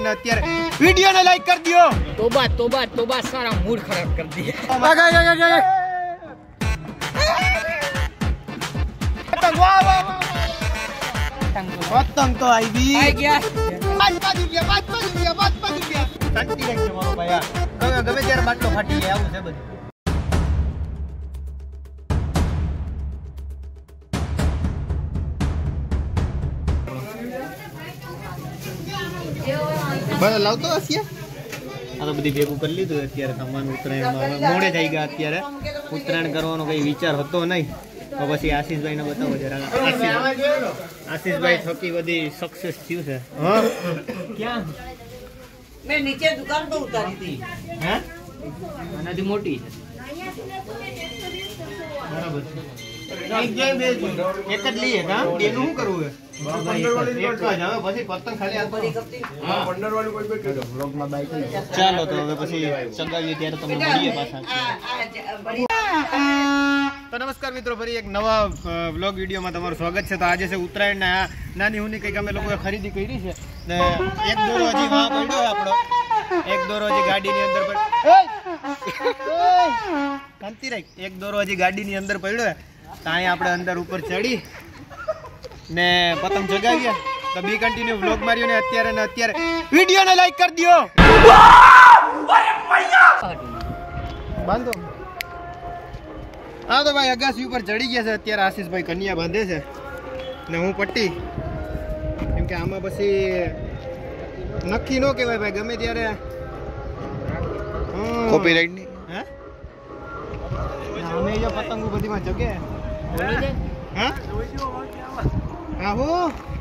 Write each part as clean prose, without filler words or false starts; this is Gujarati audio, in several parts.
અત્યારે ને અત્યારે વિડિયો ને લાઈક કરી દો। तोबा तोबा तोबा सारा मूड खराब कर दिया। पतंग तो आई भी आ गया। 5 રૂપિયા શાંતિ રાખજો મારો ભાઈ। ગમે ત્યારે બાટલો ફાટી જાય આવું છે બધું। બસ લાવતો હશે આ તો બધી ભેગું કરી લીધું અત્યારે સામાન ઉત્તરાયણમાં મોડે થઈ ગયા અત્યારે ઉત્તરાયણ કરવાનો કઈ વિચાર હતો નહીં તો પછી આશીષભાઈ ને બતાવો જરા આશીષભાઈ થકી બધી સક્સેસ થયું છે હા ક્યાં मैं नीचे दुकान पर उतारी थी। હે आनादी मोटी है। બરાબર એક જ લઈએ કા બેનું શું કરવું છે એક જ હવે પછી પતંગ ખાલી આ 15 વાળી કોઈ બેઠો વ્લોગમાં બાઈક ચાલો તો હવે પછી ચગાવીએ ત્યારે તમને મળીએ પાછા। તો નમસ્કાર મિત્રો, ફરી એક નવા વ્લોગ વિડીયોમાં તમારું સ્વાગત છે। તો આજે છે ઉત્તરાયણના નાની હુની કંઈક અમે લોકોએ ખરીદી કરી છે ને એક દોરો હજી વાં પડ્યો આપણો એક દોરો હજી ગાડીની અંદર શાંતિ રાખ એક દોરો હજી ગાડીની અંદર પડ્યો તો અહીંયા આપણે અંદર ઉપર ચડી ને પતંગ જગાવ્યા તો બી કન્ટિન્યુ વ્લોગ માર્યો ને અત્યારે વિડીયો ને લાઈક કરી દો। બાંધો હા તો ભાઈ અગાસી ઉપર ચડી ગયા છે અત્યારે આશીષભાઈ કન્યા બાંધે છે ને હું પટ્ટી કેમ કે આમાં પછી નક્કી ન કહેવાય ભાઈ ગમે ત્યારે કોપીરાઈટ ની હે અમે જો પતંગો બધીમાં જગે હા હા હો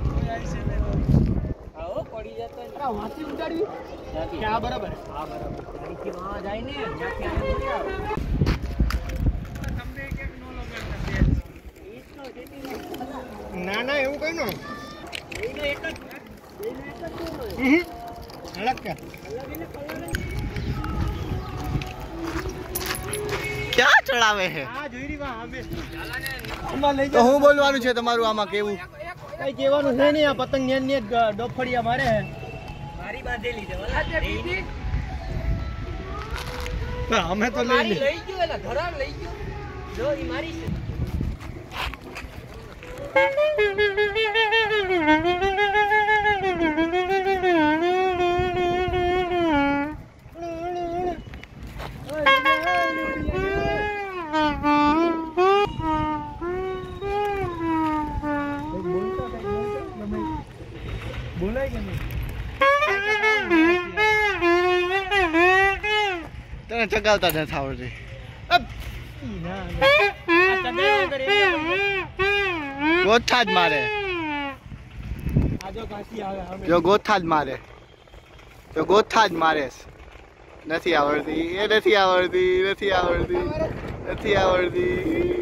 आओ पड़ी जाता है। આ વાંચી ઉડાડવી કે આ બરાબર हां बराबर गाड़ी की वहां जाए ने जाके आने थोड़ी आओ। ના ના એવું કઈ નો एनो एक જ અલગ કે ક્યાં ચડાવે છે આ જોઈ રી વા અમે તો હું બોલવાનું છે તમારું આમાં કેવું કઈ કહેવાનું છે નહીં આ પતંગ નેન ને ડોફડિયા મારે છે मारी बांधेली છે વાલા દીદી અમે તો લઈ मारी લઈ ગયો એલા ધરાણ લઈ ગયો જો ઈ મારી છે। બોલાય કે નહીં તને ચગાવતા નથી આવડતી ગોથા જ મારે જો ગોથા જ મારે જો ગોથા જ મારે નથી આવડતી એ નથી આવડતી નથી આવડતી નથી આવડતી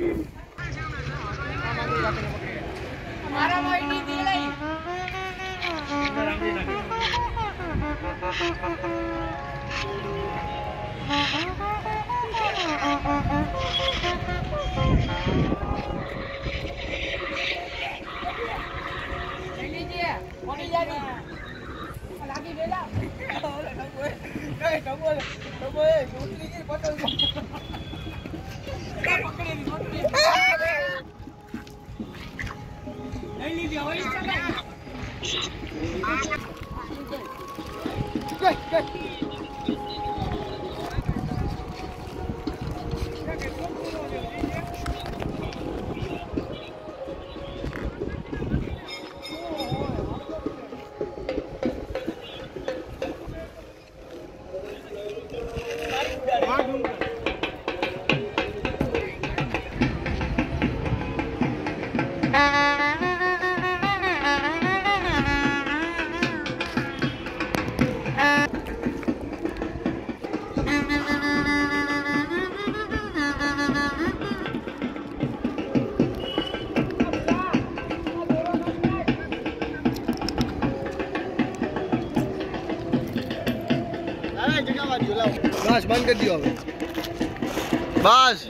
મારા મોઈની દી લઈ लीजिए कोनी जानी लागी गेला ए कबोल उठली की पटल पकड़ी नहीं लीजिए वही चला બસ બંધ કરી દો હવે બસ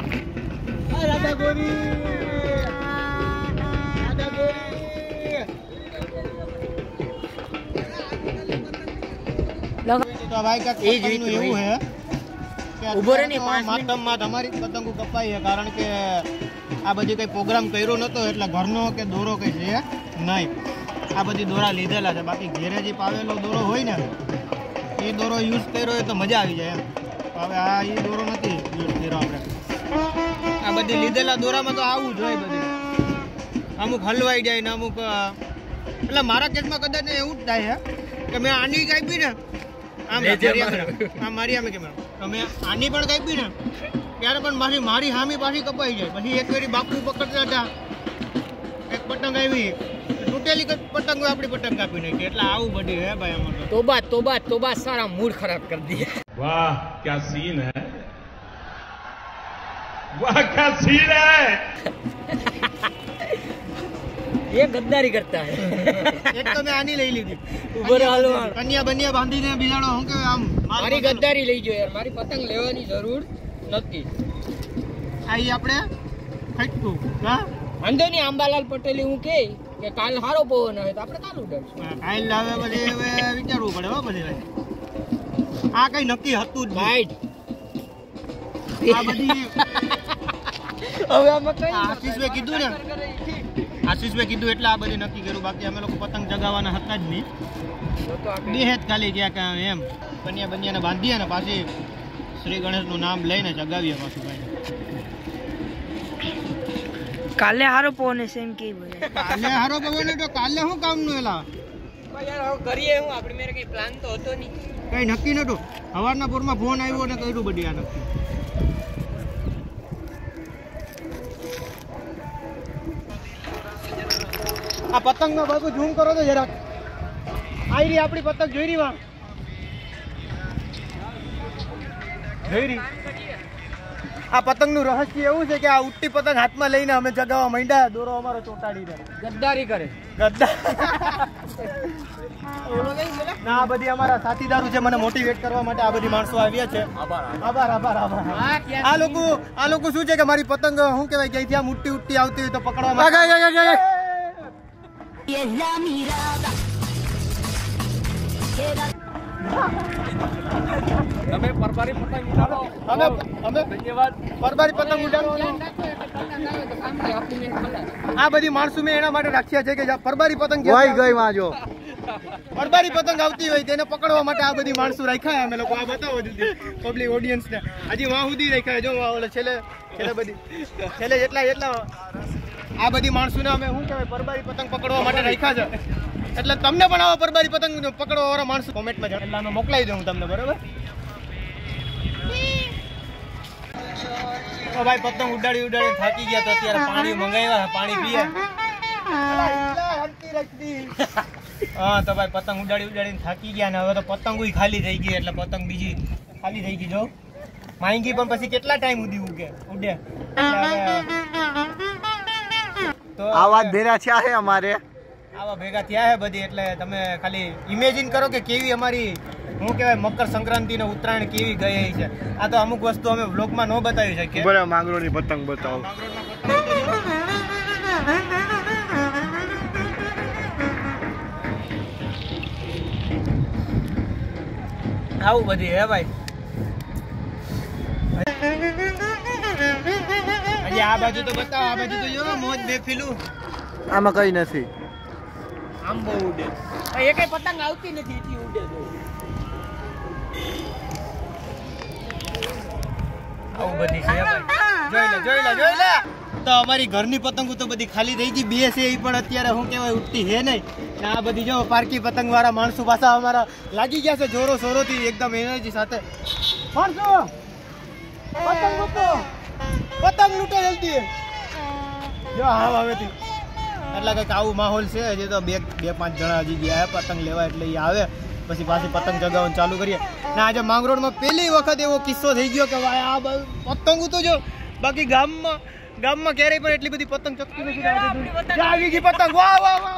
રાધા ગોરી તો ભાઈ કાક એ જ રીત એવું હે કે ઉભો રહે ને 5 મિનિટ માતમમાં તમારી પતંગો કપાઈ છે કારણ કે આ બધી કઈ પ્રોગ્રામ કર્યો નતો એટલે ઘરનો કે દોરો કઈ છે નહીં. આ બધી દોરા લીધેલા છે, બાકી ઘેરે જે પાવેલો દોરો હોય ને એ દોરો યુઝ કર્યો હોય તો મજા આવી જાય એમ. હવે આ એ દોરો નથી યુઝ કર્યો આપણે. આ બધી લીધેલા દોરામાં તો આવું જોઈએ બધું. અમુક હલવાઈ જાય ને અમુક એટલે મારા કેસમાં કદાચ એવું જ થાય છે કે મેં આની કાપી ને આમ મારી આમે કેમ મેં આની પણ કાપી ને ત્યારે પણ મારી હામી પાછી કપાઈ જાય. પછી એક વારી બાપુ પકડતા હતા, એક પતંગ આવી તૂટેલી પતંગ આપણી પતંગ કાપી નાખી. એટલે આવું બધું હે ભાઈ આમાં તો. तोबा तोबा तोबा सारा मूड खराब कर दिया. वाह क्या सीन है, वाह क्या सीन है. ये गद्दारी करता है. એક તો મેં આની લઈ લીધી ઉભર હાલવા કન્યા બન્યા બાંધીને બિલાડો હું કે આમ મારી ગદ્દારી લઈ જો યાર, મારી પતંગ લેવાની જરૂર નથી. આઈ આપણે ફટકું હા વાંધો નહીં, આંબાલાલ પટેલે હું કે કાલ હારો પવન આવે તો આપણે કાલ ઉડાડશું. કાલ લાવે પછી હવે વિચારવું પડે હો પછી ભાઈ. આ કઈ નક્કી હતું જ નહીં. રાઈટ. આ બધી હવે આમાં કઈ આશીષભાઈ કીધું ને, આશીષભાઈ કીધું એટલે આ બધી નક્કી કર્યું. બાકી અમે લોકો પતંગ ચગાવવાના હતા જ નહીં. દેહ જ ખાલી ગયા કે એમ બન્યા બન્યાને બાંધીએ ને પાછી શ્રી ગણેશનું નામ લઈને ચગાવીએ પાછું ભાઈ. કાલે હારો પવન છે એમ કે બોલે. કાલે હારો પવન તો કાલે શું કામનું એલા યાર હવે કરીએ હું, આપણે મેરે કઈ પ્લાન તો હતો નહીં. કઈ નક્કી નતું. સવારના પોરમાં ફોન આવ્યો ને કર્યું બધી આ નક્કી. આ પતંગનો બાબુ ઝૂમ કરો તો જરાક. આઈ રહી આપણી પતંગ જોઈ રહી વા જોઈ રહી. આ પતંગનું રહસ્ય એવું છે કે આ ઉડતી પતંગ હાથમાં લઈને અમે ચગાવવા માંડ્યા, દોરો અમારો ચોંટાડીને ગદ્દારી કરે. ના આ બધી અમારા સાથીદારો છે, મને મોટિવેટ કરવા માટે આ બધી માણસો આવ્યા છે. આભાર આભાર આભાર. આ લોકો શું છે કે મારી પતંગ શું કહેવાય ક્યાંથી આમ ઉડતી આવતી હોય તો પકડવા માટે તમે પરબારી પતંગ ઉડાડો. અમે ધન્યવાદ. પરબારી પતંગ ઉડાડવાનો આ બધી માણસો મેં એના માટે રાખ્યા છે કે પરબારી પતંગ ગઈ માં જો પરબારી પતંગ આવતી હોય તેને પકડવા માટે આ બધી માણસો રાખ્યા અમે લોકો. આ બતાવો જલ્દી પબ્લિક ઓડિયન્સ ને. હજી વાં સુધી રાખ્યા જો છેલ્લે બધી છેલ્લે એટલા આ બધી માણસોને અમે શું કહેવાય પરબારી પતંગ પકડવા માટે રાખ્યા છે. એટલે તમને પણ આવા પરબારી પતંગ પકડવા વાળા માણસો કોમેન્ટમાં એટલે અમે મોકલાવી દઉં તમને બરાબર. ભાઈ પતંગ ઉડાડી થાકી ગયા તો અત્યારે પાણી મંગાવ્યા, પાણી પીએ. હા તો ભાઈ પતંગ ઉડાડીને થાકી ગયા ને હવે તો પતંગ ખાલી થઈ ગઈ. એટલે પતંગ બીજી ખાલી થઈ ગઈ જો માંગી પણ પછી કેટલા ટાઈમ સુધી ઉડે તો આવા ભેગા થયા છે અમારે, આવા ભેગા થયા છે બધી. એટલે તમે ખાલી ઇમેજિન કરો કે કેવી અમારી શું કહેવાય મકર સંક્રાંતિ ને ઉત્તરાયણ કેવી ગઈ છે. આ તો અમુક વસ્તુ અમે વ્લોગમાં ન બતાવી શકીએ. બરાબર માંગરોળની પતંગ બતાવો. આવું બધી હે ભાઈ. આ બાજુ તો બતાવો, આ બાજુ તો જો મોજ બેફીલું. આમાં કઈ નથી. આમ બહુ ઉડે એ કઈ પતંગ આવતી નથી એટલી ઉડે. આવું બધી છે ભાઈ. જોઈ લે. તો અમારી ઘરની પતંગો તો બધી ખાલી થઈ ગઈ. બે છે એ પણ અત્યારે શું કહેવાય ઉડતી છે નહીં. આ બધી જો પારકી પતંગ વાળા માણસો પાછા અમારા લાગી ગયા છે જોરો સોરોથી એકદમ એનર્જી સાથે. માણસો પતંગ લૂટો જલ્દી જો હા હવેથી. એટલે કંઈક આવું માહોલ છે. હજી તો બે પાંચ જણા હજી ગયા પતંગ લેવા એટલે એ આવે પછી પાછી પતંગ ચગાવવાનું ચાલુ કરીએ. ને આજે માંગરોળમાં પહેલી વખત એવો કિસ્સો થઈ ગયો કે ભાઈ આ પતંગ તો જો બાકી ગામમાં ક્યારેય પણ એટલી બધી પતંગ ચકતી નથી. આવી ગઈ પતંગ. વાહ વાહ વાહ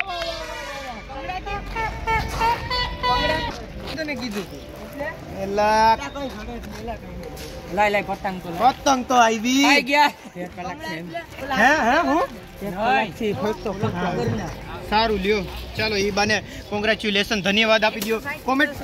વાહ. કીધું લાય પતંગ તો આવી ગયા. હે હું સારું લ્યો ચાલો ઈ બાને કોંગ્રેચ્યુલેશન ધન્યવાદ આપી દો કોમેન્ટ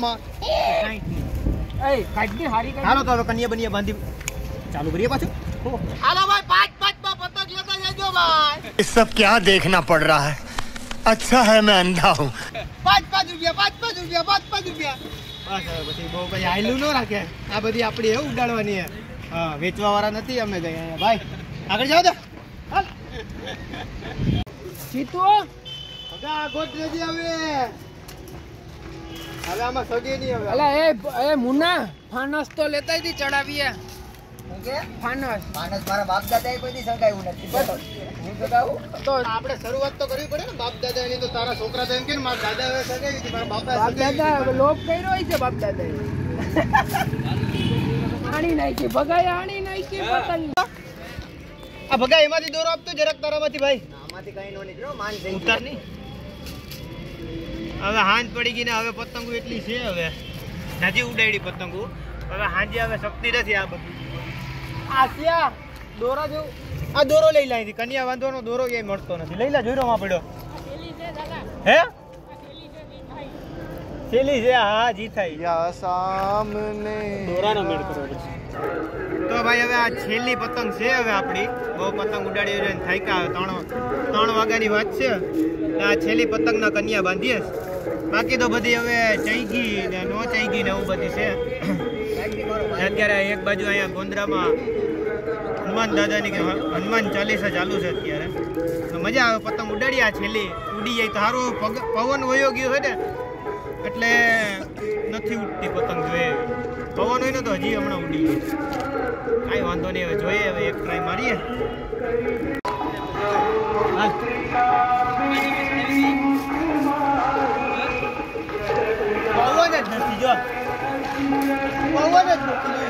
હાલો તો હવે કન્યા બનિયા બાંધી ચાલુ કરીએ પાછું હાલો ભાઈ 5 પતંગ લેતા જજો ભાઈ ये सब क्या देखना पड़ रहा है अच्छा है मैं अंधा हूँ 5 રૂપિયા 5 રૂપિયા બસ હવે પછી બહુ પછી હાયલું ન રાખે આ બધી આપણી એવું ઉડાડવાની હે હા વેચવા વાળા નથી અમે કઈ અહીંયા ભાઈ આગળ જાઓ તો હાલ જીતુ ભગા ગોતરેજી હવે આમાં સગે નહીં હવે અલા એ મુન્ના ફાનસ તો લેતા જ ચડાવીએ ફાનસ મારા બાપ દાદા કોઈ દી સગાયું નથી હું સગાવું તો આપણે શરૂઆત તો કરવી પડે ને બાપ દાદા એની તો તારા છોકરા તો એમ કે મારા દાદા હવે સગાવી હતી મારા બાપા બાપ દાદા લોપ કર્યો હોય છે બાપ દાદા આણી નાખી ભગાય આણી નાખી પતંગ આ ભગા એમાંથી દોરો આપતો જરાક તારામાંથી ભાઈ આમાંથી કઈ નો નીકળ્યો માન થઈ ઉતાર નહીં હવે હાંજ પડી ગઈ ને હવે પતંગો એટલી છે હવે નથી ઉડાડી પતંગો હવે હાંજે હવે શક્તિ નથી આ બધી આસિયા દોરા જેવું આ દોરો લઈ લાવી કન્યા વાંધવાનો દોરો ક્યાંય મળતો નથી લઈ લા જોઈ રહ્યો માં પડ્યો હે થેલી છે હા જી થાય સામને દોરાનો મેળ કરો તો ભાઈ હવે આ છેલ્લી પતંગ છે હવે આપણી બહુ પતંગ ઉડાડી ઉડાડીને થાક્યા હવે 3 વાગ્યાની વાત છે આ છેલ્લી પતંગના કન્યા બાંધીએ બાકી તો બધી હવે ચાઈગી ને નો ચાઈગી ને એવું બધી છે અત્યારે એક બાજુ અહીંયા ગોંદરામાં હનુમાન દાદાની કે હનુમાન ચાલીસા ચાલુ છે અત્યારે તો મજા આવે પતંગ ઉડાડી આ છેલ્લી ઉડી જાય તો સારું પવન વયો ગયો હોય ને એટલે નથી ઉડતી પતંગ જોઈએ પવન હોય ને તો હજી હમણાં ઉડી ગઈ કાંઈ વાંધો નહીં હવે જોઈએ હવે એક ટ્રાય મારીએ પવન જ નથી જો પવન જ નથી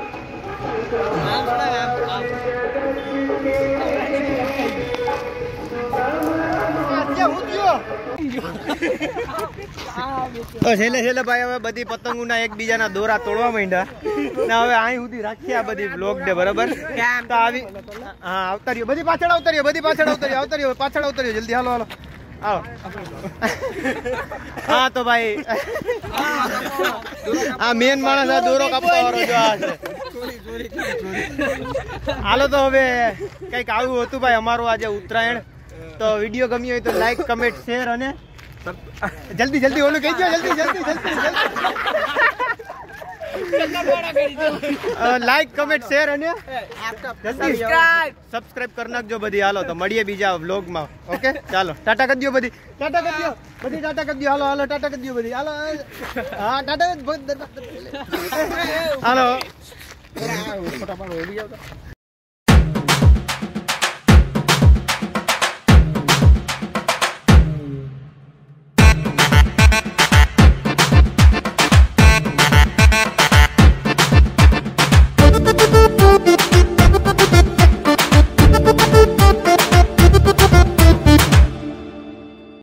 છેલ્લે ભાઈ હવે બધી પતંગોના એકબીજાના દોરા તોડવા માંડ્યા ને હવે અહીં સુધી રાખીએ આ બધી બ્લોગ ડે બરાબર તો આવી હા આવતા રહ્યો બધી પાછળ આવતા રહ્યો બધી પાછળ આવતા રહ્યો જલ્દી હાલો આવો હા તો ભાઈ આ મેન માણસ આ દોરો કાપવા વાળો જો આ છે હાલો તો હવે કઈક આવું હતું ભાઈ અમારું આજે ઉત્તરાયણ તો વિડીયો ગમ્યો હોય તો લાઈક કમેન્ટ શેર અને જલ્દી ઓલું કહી દો જલ્દી લાઈક કમેન્ટ શેર અને જલ્દી સબસ્ક્રાઇબ કરી નાખજો બધી હાલો તો મળીએ બીજા વ્લોગમાં ઓકે ચાલો ટાટા કરી દો બધી ટાટા કરી દો હાલો ટાટા કરી દો બધી હાલો હા ટાટા હાલો